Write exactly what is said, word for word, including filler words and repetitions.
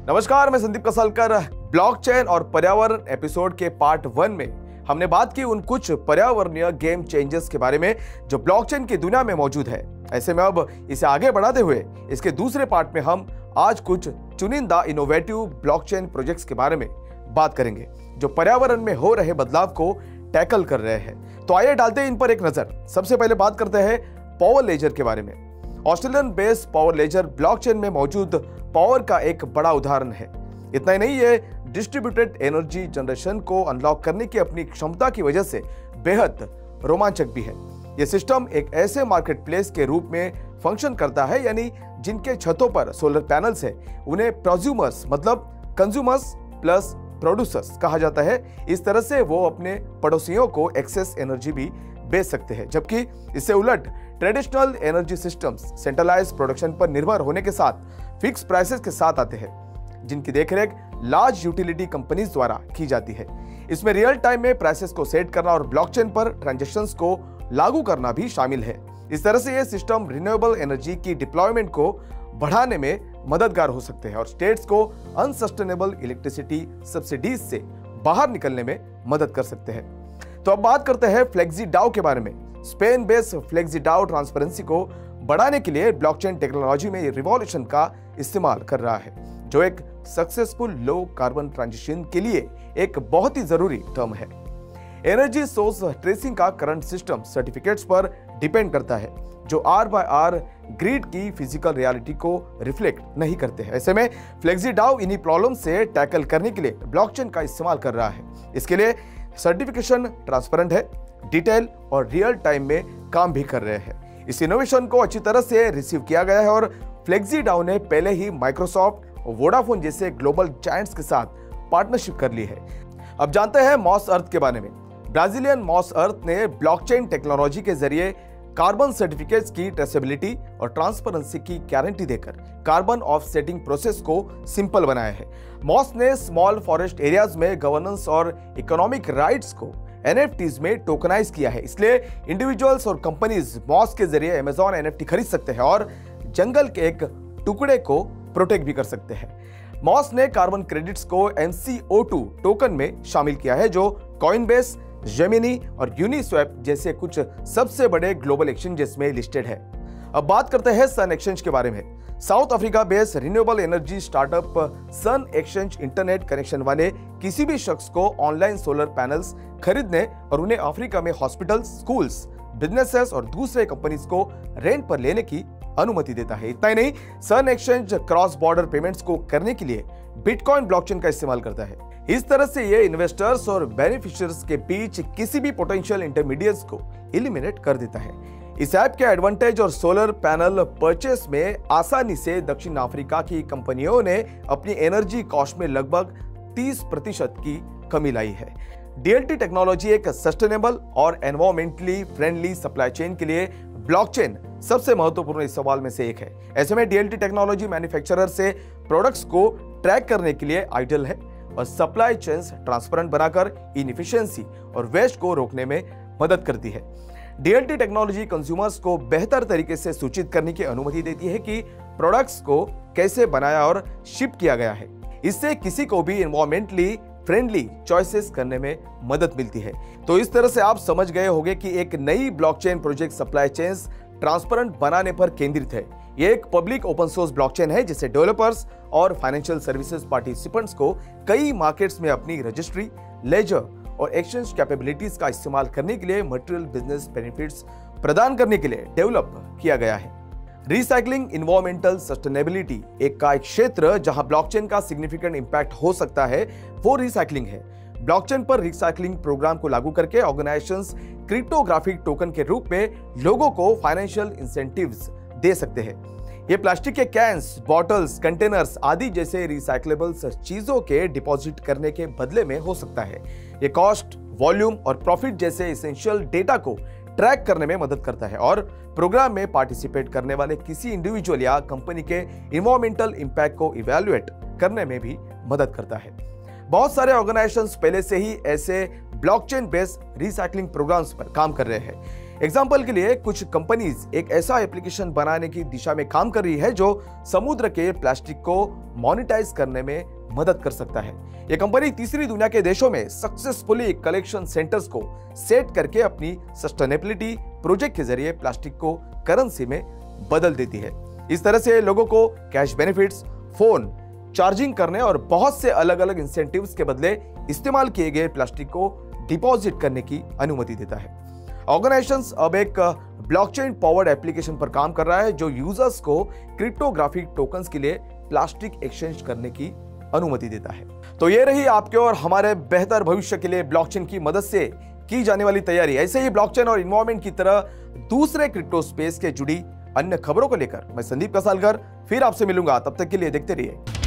नमस्कार, मैं संदीप कसलकर। ब्लॉकचेन और पर्यावरण एपिसोड के पार्ट वन में हमने बात की उन कुछ पर्यावरणीय गेम चेंजर्स के बारे में जो ब्लॉकचेन की दुनिया में मौजूद है। ऐसे में अब इसे आगे बढ़ाते हुए इसके दूसरे पार्ट में हम आज कुछ चुनिंदा इनोवेटिव ब्लॉकचेन प्रोजेक्ट्स के बारे में बात करेंगे जो पर्यावरण में हो रहे बदलाव को टैकल कर रहे हैं। तो आइए डालते हैं इन पर एक नजर। सबसे पहले बात करते हैं पावर लेजर के बारे में। Australian based power ledger blockchain में मौजूद पावर का एक बड़ा उदाहरण है। इतना ही नहीं, ये डिस्ट्रीब्यूटेड एनर्जी जनरेशन को अनलॉक करने की अपनी क्षमता की वजह से बेहद रोमांचक भी है। यह सिस्टम एक ऐसे मार्केट प्लेस के रूप में फंक्शन करता है, यानी जिनके छतों पर सोलर पैनल्स है उन्हें प्रोज्यूमर्स मतलब कंज्यूमर्स प्लस प्रोड्यूसर्स कहा जाता है। इस तरह से वो अपने पड़ोसियों को एक्सेस एनर्जी भी बेच सकते हैं, जबकि इससे उलट traditional energy systems centralised production पर निर्भर होने के साथ फिक्स प्राइसेस के साथ आते हैं, जिनकी देखरेख लार्ज यूटिलिटी कंपनीज द्वारा की जाती है। इसमें रियल टाइम में प्राइसेस को सेट करना और ब्लॉकचेन पर ट्रांजैक्शंस को लागू करना भी शामिल है। इस तरह से यह सिस्टम रिन्यूएबल एनर्जी की डिप्लॉयमेंट को बढ़ाने में मददगार हो सकते हैं और स्टेट्स को अनसस्टेनेबल इलेक्ट्रिसिटी सब्सिडीज से बाहर निकलने में मदद कर सकते हैं। तो अब बात करते हैं फ्लेक्सीडाओ के बारे में। स्पेन बेस्ड फ्लेक्सीडाओ ट्रांसपेरेंसी को बढ़ाने के लिए ब्लॉकचेन टेक्नोलॉजी में रिवॉल्यूशन का इस्तेमाल कर रहा है, जो एक सक्सेसफुल लो कार्बन ट्रांजिशन के लिए एक बहुत ही जरूरी टर्म है। एनर्जी सोर्स ट्रेसिंग का करंट सिस्टम सर्टिफिकेट्स पर डिपेंड करता है, जो आर बाय आर ग्रिड की फिजिकल रियलिटी को रिफ्लेक्ट नहीं करते हैं। ऐसे में फ्लेक्सीडाओ इन्हीं प्रॉब्लम से टैकल करने के लिए ब्लॉकचेन का इस्तेमाल कर रहा है। इसके लिए सर्टिफिकेशन ट्रांसपेरेंट है, डिटेल और रियल टाइम में काम भी कर रहे हैं। इस इनोवेशन को अच्छी तरह से रिसीव किया गया है और फ्लेक्सीडाओ ने पहले ही माइक्रोसॉफ्ट और वोडाफोन जैसे ग्लोबल जायंट्स के साथ पार्टनरशिप कर ली है। अब जानते हैं मॉस अर्थ के बारे में। ब्राजीलियन मॉस अर्थ ने ब्लॉकचेन टेक्नोलॉजी के जरिए कार्बन सर्टिफिकेट्स की ट्रेसेबिलिटी और ट्रांसपेरेंसी की गारंटी देकर कार्बन ऑफसेटिंग प्रोसेस को सिंपल बनाया है। मॉस ने स्मॉल फॉरेस्ट एरियाज में गवर्नेंस और इकोनॉमिक राइट्स को एनएफटीज में टोकनाइज किया है। इसलिए इंडिविजुअल्स और कंपनीज मॉस के जरिए अमेज़न एनएफटी खरीद सकते हैं और जंगल के एक टुकड़े को प्रोटेक्ट भी कर सकते हैं। मॉस ने कार्बन क्रेडिट्स को M C O two token में शामिल किया है, जो कॉइनबेस, जेमिनी और यूनिस्वैप जैसे कुछ सबसे बड़े ग्लोबल एक्सचेंजेस में लिस्टेड है। अब बात करते हैं सन एक्सचेंज के बारे में। South Africa based renewable energy startup Sun Exchange internet connection वाले किसी भी शख्स को ऑनलाइन सोलर पैनल्स खरीदने और उन्हें अफ्रीका में हॉस्पिटल, स्कूल्स, बिजनेसेस और दूसरे कंपनीज को रेंट पर लेने की अनुमति देता है। इतना ही नहीं, Sun Exchange cross border payments को करने के लिए बिटकॉइन ब्लॉकचेन का इस्तेमाल करता है। इस तरह से ये इन्वेस्टर्स और बेनिफिशियर्स के बीच किसी भी पोटेंशियल इंटरमीडिएट्स को एलिमिनेट कर देता है। इस ऐप के एडवांटेज और सोलर पैनल परचेस में आसानी से दक्षिण अफ्रीका की कंपनियों ने अपनी एनर्जी कॉस्ट में लगभग तीस प्रतिशत की कमी लाई है। डीएलटी टेक्नोलॉजी एक सस्टेनेबल और एनवायरमेंटली फ्रेंडली सप्लाई चेन के लिए ब्लॉकचेन सबसे महत्वपूर्ण इस सवाल में से एक है। ऐसे में डीएलटी टेक्नोलॉजी मैन्युफैक्चरर से प्रोडक्ट्स को ट्रैक करने के लिए आइडियल है और सप्लाई चेन्स ट्रांसपेरेंट बनाकर इनएफिशिएंसी और वेस्ट को रोकने में मदद करती है। डीएलटी टेक्नोलॉजी कंज्यूमर्स को बेहतर तरीके से सूचित करने की अनुमति देती है कि प्रोडक्ट्स को कैसे बनाया और शिप किया गया है। इससे किसी को भी एनवायरमेंटली फ्रेंडली चॉइसेस करने में मदद मिलती है। तो इस तरह से आप समझ गए होंगे कि एक नई blockchain project supply chains transparent बनाने पर केंद्रित है। ये एक पब्लिक ओपन सोर्स ब्लॉकचेन है जिसे डेवलपर्स और फाइनेंशियल सर्विसेज पार्टिसिपेंट्स को कई मार्केट्स में अपनी रजिस्ट्री, लेजर और एक्सचेंज कैपेबिलिटीज का इस्तेमाल करने के लिए मटेरियल बिजनेस बेनिफिट्स प्रदान करने के लिए डेवलप किया गया है। रिसाइकलिंग एनवायरमेंटल सस्टेनेबिलिटी एक का एक क्षेत्र जहां ब्लॉकचेन का सिग्निफिकेंट इंपैक्ट हो सकता है, वो रिसाइकलिंग है। ब्लॉकचेन पर रिसाइकलिंग प्रोग्राम को लागू करके ऑर्गेनाइजेशंस क्रिप्टोग्राफिक टोकन के रूप में लोगों को फाइनेंशियल इंसेंटिव्स दे सकते हैं। ये प्लास्टिक के कैंस, बॉटल्स, कंटेनर्स आदि जैसे रिसाइक्लेबल्स चीजों के डिपॉजिट करने के बदले में हो सकता है। ये कॉस्ट, वॉल्यूम और प्रॉफिट जैसे एसेंशियल डेटा को ट्रैक करने में मदद करता है और प्रोग्राम में पार्टिसिपेट करने वाले किसी इंडिविजुअल या कंपनी के इन्वायरमेंटल इंपैक्ट को इवैल्यूएट करने में भी मदद करता है। बहुत सारे ऑर्गेनाइजेशंस पहले से ही ऐसे ब्लॉकचेन बेस्ड रिसाइकलिंग प्रोग्राम्स पर काम कर रहे हैं। एग्जाम्पल के लिए कुछ कंपनीज एक ऐसा एप्लीकेशन बनाने की दिशा में काम कर रही है जो समुद्र के प्लास्टिक को मॉनिटाइज करने में मदद कर सकता है। यह कंपनी तीसरी दुनिया के देशों में सक्सेसफुली कलेक्शन सेंटर्स को सेट करके अपनी सस्टेनेबिलिटी प्रोजेक्ट के जरिए प्लास्टिक को करेंसी में बदल देती है। इस तरह से लोगों को कैश बेनिफिट्स, फोन चार्जिंग करने और बहुत से अलग अलग इंसेंटिव्स के बदले इस्तेमाल किए गए प्लास्टिक को डिपॉजिट करने की अनुमति देता है। ऑर्गेनाइजेशंस अब एक ब्लॉकचेन पावर्ड एप्लीकेशन पर काम कर रहा है जो यूजर्स को क्रिप्टोग्राफिक टोकन्स के लिए प्लास्टिक एक्सचेंज करने की अनुमति देता है। तो ये रही आपके और हमारे बेहतर भविष्य के लिए ब्लॉकचेन की मदद से की जाने वाली तैयारी। ऐसे ही ब्लॉकचेन और इन्वायरमेंट की तरह दूसरे क्रिप्टो स्पेस के जुड़ी अन्य खबरों को लेकर मैं संदीप कसालकर फिर आपसे मिलूंगा। तब तक के लिए देखते रहिए